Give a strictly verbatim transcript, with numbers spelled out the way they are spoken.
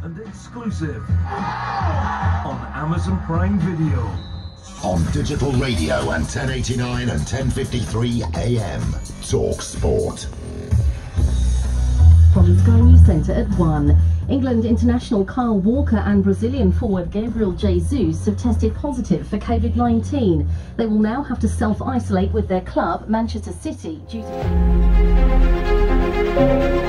and exclusive on Amazon Prime Video. On digital radio and ten eighty-nine and ten fifty-three A M. Talk Sport. From the Sky News Centre at one. England international Kyle Walker and Brazilian forward Gabriel Jesus have tested positive for COVID nineteen. They will now have to self-isolate with their club, Manchester City, due to...